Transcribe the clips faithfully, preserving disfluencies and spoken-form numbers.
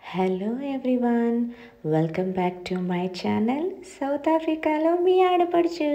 Hello everyone, welcome back to my channel South ఆఫ్రికాలో మీ ఆడపడుచు.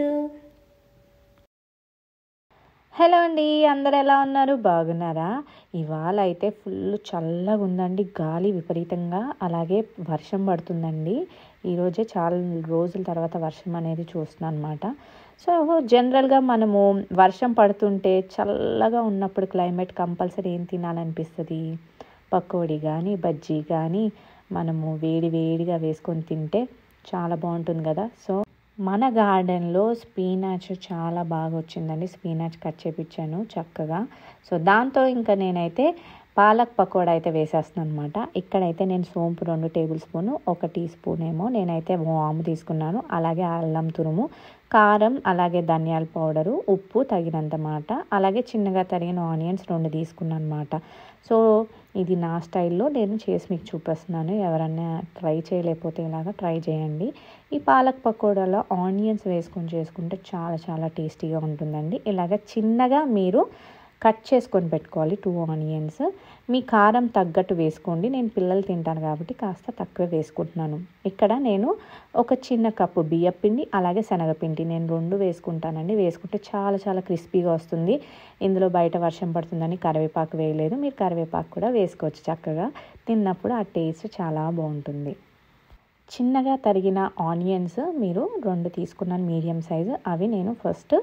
హలో అండి, అందరు ఎలా ఉన్నారు? బాగున్నారా? ఇవాళ అయితే ఫుల్ చల్లగా ఉందండి, గాలి విపరీతంగా, అలాగే వర్షం పడుతుందండి. ఈరోజే చాలా రోజుల తర్వాత వర్షం అనేది చూస్తున్నాను అనమాట. సో జనరల్గా మనము వర్షం పడుతుంటే చల్లగా ఉన్నప్పుడు క్లైమేట్ కంపల్సరీ ఏం తినాలనిపిస్తుంది? పకోడీ కానీ బజ్జీ కానీ మనము వేడి వేడిగా వేసుకొని తింటే చాలా బాగుంటుంది కదా. సో మన గార్డెన్లో స్పీనాచ్ చాలా బాగా వచ్చిందండి. స్పీనాచ్ కట్ చేపించాను చక్కగా. సో దాంతో ఇంకా నేనైతే పాలక్ పకోడా అయితే వేసేస్తున్నాను అనమాట. ఇక్కడైతే నేను సోంపు రెండు టేబుల్ స్పూను, ఒక టీ స్పూన్ ఏమో నేనైతే వాము తీసుకున్నాను, అలాగే అల్లం తురుము, కారం, అలాగే ధనియాల పౌడరు, ఉప్పు తగినంత మాట, అలాగే చిన్నగా తరిగిన ఆనియన్స్ రెండు తీసుకున్నాను అనమాట. సో ఇది నా స్టైల్లో నేను చేసి మీకు చూపిస్తున్నాను. ఎవరన్నా ట్రై చేయలేకపోతే ఇలాగా ట్రై చేయండి. ఈ పాలక్ పకోడాలో ఆనియన్స్ వేసుకొని చేసుకుంటే చాలా చాలా టేస్టీగా ఉంటుందండి. ఇలాగ చిన్నగా మీరు కట్ చేసుకొని పెట్టుకోవాలి టూ ఆనియన్స్. మీ కారం తగ్గట్టు వేసుకోండి. నేను పిల్లలు తింటాను కాబట్టి కాస్త తక్కువ వేసుకుంటున్నాను. ఇక్కడ నేను ఒక చిన్న కప్పు బియ్యపిండి, అలాగే శనగపిండి నేను రెండు వేసుకుంటానండి. వేసుకుంటే చాలా చాలా క్రిస్పీగా వస్తుంది. ఇందులో బయట వర్షం పడుతుందని కరివేపాకు వేయలేదు. మీరు కరివేపాకు కూడా వేసుకోవచ్చు. చక్కగా తిన్నప్పుడు ఆ టేస్ట్ చాలా బాగుంటుంది. చిన్నగా తరిగిన ఆనియన్స్ మీరు రెండు తీసుకున్నాను, మీడియం సైజు. అవి నేను ఫస్ట్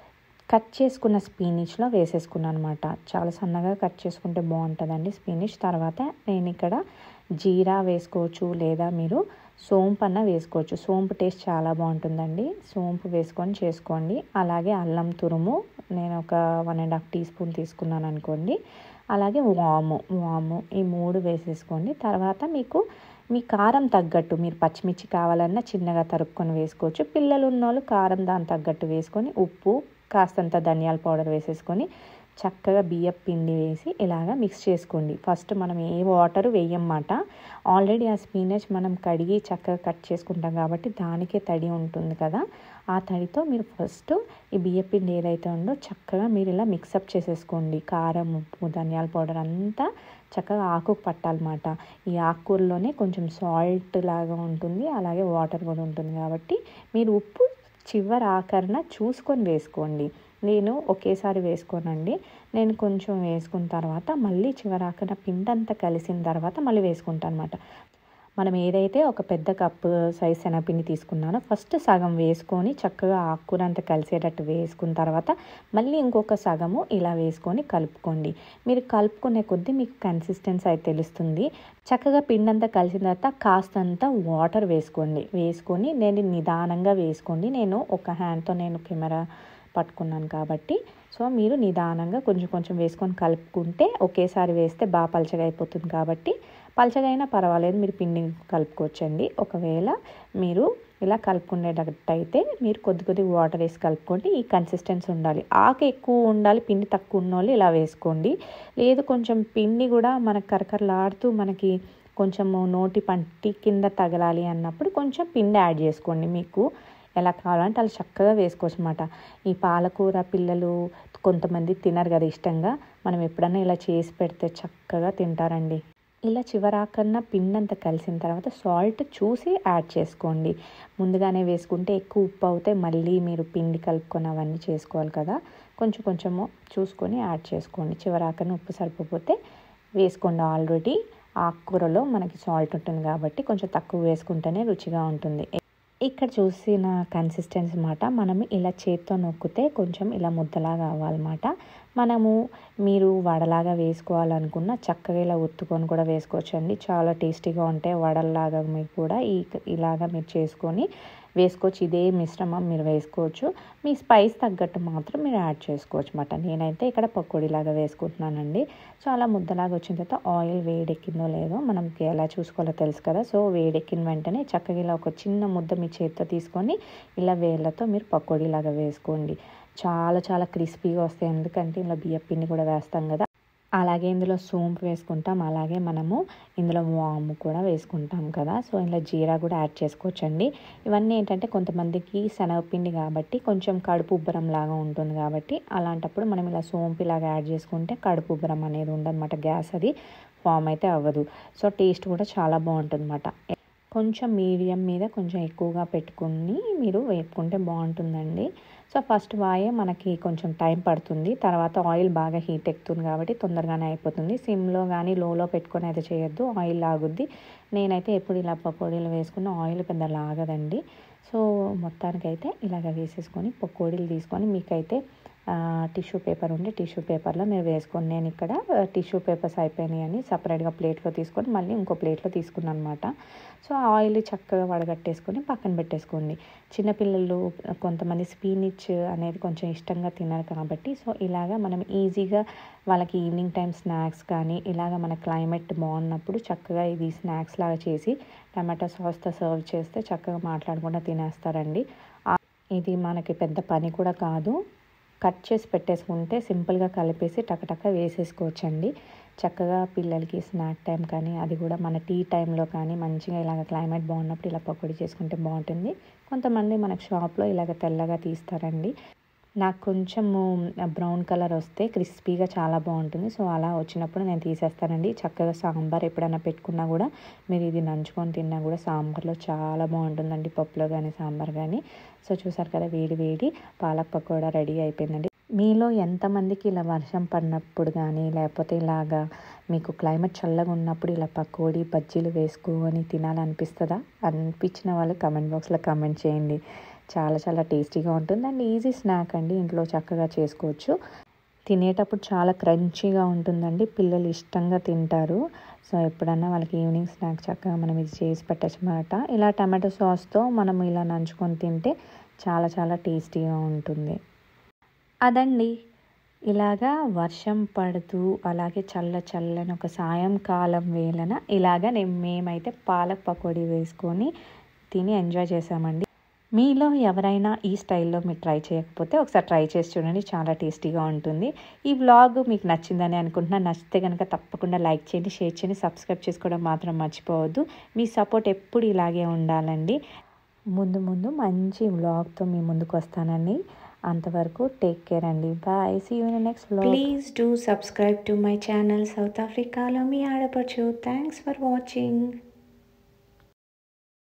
కట్ చేసుకున్న స్పీనిష్లో వేసేసుకున్నాను అనమాట. చాలా సన్నగా కట్ చేసుకుంటే బాగుంటుందండి స్పీనిష్. తర్వాత నేను ఇక్కడ జీరా వేసుకోవచ్చు, లేదా మీరు సోంపు అన్న వేసుకోవచ్చు. సోంపు టేస్ట్ చాలా బాగుంటుందండి. సోంపు వేసుకొని చేసుకోండి. అలాగే అల్లం తురుము నేను ఒక one and half teaspoon తీసుకున్నాను అనుకోండి. అలాగే వాము వాము ఈ మూడు వేసేసుకోండి. తర్వాత మీకు మీ కారం తగ్గట్టు మీరు పచ్చిమిర్చి కావాలన్నా చిన్నగా తరుక్కొని వేసుకోవచ్చు. పిల్లలు ఉన్నోళ్ళు కారం దాని తగ్గట్టు వేసుకొని, ఉప్పు, కాస్తంత ధనియాల పౌడర్ వేసేసుకొని చక్కగా బియ్యం పిండి వేసి ఇలాగ మిక్స్ చేసుకోండి. ఫస్ట్ మనం ఏ వాటర్ వేయమాట. ఆల్రెడీ ఆ స్పీనచ్ మనం కడిగి చక్కగా కట్ చేసుకుంటాం కాబట్టి దానికే తడి ఉంటుంది కదా. ఆ తడితో మీరు ఫస్ట్ ఈ బియ్యం పిండి ఏదైతే ఉందో చక్కగా మీరు ఇలా మిక్సప్ చేసేసుకోండి. కారం, ఉప్పు, ధనియాల పౌడర్ అంతా చక్కగా ఆకుకు పట్టాలన్నమాట. ఈ ఆకుకూరలోనే కొంచెం సాల్ట్ లాగా ఉంటుంది, అలాగే వాటర్ కూడా ఉంటుంది కాబట్టి మీరు ఉప్పు చివరి ఆఖరణ చూసుకొని వేసుకోండి. నేను ఒకేసారి వేసుకోనండి. నేను కొంచెం వేసుకున్న తర్వాత మళ్ళీ చివరి ఆఖరణ పిండి అంతా కలిసిన తర్వాత మళ్ళీ వేసుకుంటాను అనమాట. మనం ఏదైతే ఒక పెద్ద కప్పు సైజ్ శనగపిండి తీసుకున్నానో ఫస్ట్ సగం వేసుకొని చక్కగా ఆకుకూర అంతా కలిసేటట్టు వేసుకున్న తర్వాత మళ్ళీ ఇంకొక సగము ఇలా వేసుకొని కలుపుకోండి. మీరు కలుపుకునే కొద్దీ మీకు కన్సిస్టెన్సీ అయితే తెలుస్తుంది. చక్కగా పిండి అంతా కలిసిన తర్వాత కాస్తంత వాటర్ వేసుకోండి. వేసుకొని నేను నిదానంగా వేసుకోండి. నేను ఒక హ్యాండ్తో నేను కెమెరా పట్టుకున్నాను కాబట్టి సో మీరు నిదానంగా కొంచెం కొంచెం వేసుకొని కలుపుకుంటే ఒకేసారి వేస్తే బాగా పలచగా అయిపోతుంది కాబట్టి పలచగా అయినా పర్వాలేదు, మీరు పిండి కలుపుకోవచ్చండి. ఒకవేళ మీరు ఇలా కలుపుకునేటట్టయితే మీరు కొద్ది కొద్ది వాటర్ వేసి కలుపుకోండి. ఈ కన్సిస్టెన్సీ ఉండాలి. ఆకు ఎక్కువ ఉండాలి, పిండి తక్కువ ఉన్న వాళ్ళు ఇలా వేసుకోండి. లేదు కొంచెం పిండి కూడా మనకు కరకరలాడుతూ మనకి కొంచెం నోటి పంటి కింద తగలాలి అన్నప్పుడు కొంచెం పిండి యాడ్ చేసుకోండి. మీకు ఎలా కావాలంటే అలా చక్కగా వేసుకోవచ్చు అన్నమాట. ఈ పాలకూర పిల్లలు కొంతమంది తినరు కదా ఇష్టంగా. మనం ఎప్పుడన్నా ఇలా చేసి పెడితే చక్కగా తింటారండి. ఇలా చివరాకన్నా పిండి అంతా కలిసిన తర్వాత సాల్ట్ చూసి యాడ్ చేసుకోండి. ముందుగానే వేసుకుంటే ఎక్కువ ఉప్పు అవుతే మళ్ళీ మీరు పిండి కలుపుకొని అవన్నీ చేసుకోవాలి కదా. కొంచెం కొంచెము చూసుకొని యాడ్ చేసుకోండి. చివరాకన్నా ఉప్పు సరిపోతే వేసుకోండి. ఆల్రెడీ ఆకుకూరలో మనకి సాల్ట్ ఉంటుంది కాబట్టి కొంచెం తక్కువ వేసుకుంటేనే రుచిగా ఉంటుంది. ఇక్కడ చూసిన కన్సిస్టెన్సీ మాట మనం ఇలా చేత్తో నొక్కితే కొంచెం ఇలా ముద్దలాగా అవ్వాలన్నమాట. మనము మీరు వడలాగా వేసుకోవాలనుకున్న చక్కగా ఇలా ఒత్తుకొని కూడా వేసుకోవచ్చండి. చాలా టేస్టీగా ఉంటాయి వడల్లాగా. మీరు కూడా ఈ ఇలాగా మీరు చేసుకొని వేసుకోవచ్చు. ఇదే మిశ్రమం మీరు వేసుకోవచ్చు. మీ స్పైస్ తగ్గట్టు మాత్రం మీరు యాడ్ చేసుకోవచ్చు అన్నమాట. నేనైతే ఇక్కడ పకోడీలాగా వేసుకుంటున్నానండి. సో అలా ముద్దలాగా వచ్చిన తర్వాత ఆయిల్ వేడెక్కిందో లేదో మనకి ఎలా చూసుకోవాలో తెలుసు కదా. సో వేడెక్కిన వెంటనే చక్కగా ఇలా ఒక చిన్న ముద్ద మీ చేతితో తీసుకొని ఇలా వేళ్ళతో మీరు పకోడీలాగా వేసుకోండి. చాలా చాలా క్రిస్పీగా వస్తాయి. ఎందుకంటే ఇందులో బియ్యం పిండి కూడా వేస్తాం కదా. అలాగే ఇందులో సోంపు వేసుకుంటాం, అలాగే మనము ఇందులో వాము కూడా వేసుకుంటాం కదా. సో ఇందులో జీరా కూడా యాడ్ చేసుకోవచ్చండి. ఇవన్నీ ఏంటంటే కొంతమందికి శనగపిండి కాబట్టి కొంచెం కడుపు ఉబ్బరం లాగా ఉంటుంది కాబట్టి అలాంటప్పుడు మనం ఇలా సోంపు లాగా యాడ్ చేసుకుంటే కడుపు ఉబ్బరం అనేది ఉండదన్నమాట. గ్యాస్ అది ఫామ్ అయితే అవ్వదు. సో టేస్ట్ కూడా చాలా బాగుంటుందన్నమాట. కొంచెం మీడియం మీద కొంచెం ఎక్కువగా పెట్టుకుని మీరు వేపుకుంటే బాగుంటుందండి. సో ఫస్ట్ వాయే మనకి కొంచెం టైం పడుతుంది, తర్వాత ఆయిల్ బాగా హీట్ ఎక్కుతుంది కాబట్టి తొందరగానే అయిపోతుంది. సిమ్లో కానీ లోలో పెట్టుకొని అయితే చేయొద్దు, ఆయిల్ లాగుద్ది. నేనైతే ఎప్పుడు ఇలా పకోడీలు వేసుకున్న ఆయిల్ పెద్ద లాగదండి. సో మొత్తానికైతే ఇలాగ వేసేసుకొని పకోడీలు తీసుకొని మీకైతే టిష్యూ పేపర్ ఉంటే టిష్యూ పేపర్లో మీరు వేసుకొని, నేను ఇక్కడ టిష్యూ పేపర్స్ అయిపోయినాయని సపరేట్గా ప్లేట్లో తీసుకొని మళ్ళీ ఇంకో ప్లేట్లో తీసుకున్నాను అనమాట. సో ఆయిల్ చక్కగా వడగట్టేసుకొని పక్కన పెట్టేసుకోండి. చిన్నపిల్లలు కొంతమంది స్పీనిచ్ అనేది కొంచెం ఇష్టంగా తినరు కాబట్టి సో ఇలాగా మనం ఈజీగా వాళ్ళకి ఈవినింగ్ టైం స్నాక్స్ కానీ ఇలాగ మన క్లైమేట్ బాగున్నప్పుడు చక్కగా ఇది స్నాక్స్ లాగా చేసి టమాటో సాస్తో సర్వ్ చేస్తే చక్కగా మాట్లాడకుండా తినేస్తారండి. ఇది మనకి పెద్ద పని కూడా కాదు, కట్ చేసి పెట్టేసుకుంటే సింపుల్గా కలిపేసి టకటక వేసేసుకోవచ్చండి. చక్కగా పిల్లలకి స్నాక్ టైం కానీ అది కూడా మన టీ టైంలో కానీ మంచిగా ఇలాగ క్లైమేట్ బాగున్నప్పుడు ఇలా పకోడీ చేసుకుంటే బాగుంటుంది. కొంతమంది మనకు షాప్లో ఇలాగ తెల్లగా తీస్తారండి. నాకు కొంచెము బ్రౌన్ కలర్ వస్తే క్రిస్పీగా చాలా బాగుంటుంది. సో అలా వచ్చినప్పుడు నేను తీసేస్తానండి. చక్కగా సాంబార్ ఎప్పుడైనా పెట్టుకున్నా కూడా మీరు ఇది నంచుకొని తిన్నా కూడా సాంబార్లో చాలా బాగుంటుందండి, పప్పులో కానీ సాంబార్ కానీ. సో చూసారు కదా, వేడి వేడి పాలక్ పకోడా రెడీ అయిపోయిందండి. మీలో ఎంతమందికి ఇలా వర్షం పడినప్పుడు కానీ లేకపోతే ఇలాగా మీకు క్లైమేట్ చల్లగా ఉన్నప్పుడు ఇలా పకోడీ బజ్జీలు వేసుకొని తినాలనిపిస్తుందా? అనిపించిన వాళ్ళు కమెంట్ బాక్స్లో కమెంట్ చేయండి. చాలా చాలా టేస్టీగా ఉంటుంది అండ్ ఈజీ స్నాక్ అండి, ఇంట్లో చక్కగా చేసుకోవచ్చు. తినేటప్పుడు చాలా క్రంచీగా ఉంటుందండి, పిల్లలు ఇష్టంగా తింటారు. సో ఎప్పుడన్నా వాళ్ళకి ఈవినింగ్ స్నాక్ చక్కగా మనం ఇది చేసి పెట్టచ్చు అన్నమాట. ఇలా టమాటో సాస్తో మనం ఇలా నంచుకొని తింటే చాలా చాలా టేస్టీగా ఉంటుంది. అదండి, ఇలాగా వర్షం పడుతూ అలాగే చల్ల చల్లని ఒక సాయంకాలం వేళన ఇలాగా నేను మేమైతే పాలక్ పకోడీ వేసుకొని తిని ఎంజాయ్ చేసామండి. మీలో ఎవరైనా ఈ స్టైల్లో మీరు ట్రై చేయకపోతే ఒకసారి ట్రై చేసి చూడండి, చాలా టేస్టీగా ఉంటుంది. ఈ వ్లాగ్ మీకు నచ్చిందని అనుకుంటున్నాను. నచ్చితే కనుక తప్పకుండా లైక్ చేయండి, షేర్ చేయండి, సబ్స్క్రైబ్ చేసుకోవడం మాత్రం మర్చిపోవద్దు. మీ సపోర్ట్ ఎప్పుడు ఇలాగే ఉండాలండి. ముందు ముందు మంచి వ్లాగ్తో మీ ముందుకు వస్తానండి. అంతవరకు టేక్ కేర్ అండి. Bye, see you in next vlog. Please do subscribe to my channel South ఆఫ్రికాలో మీ ఆడపడుచు. Thanks for watching.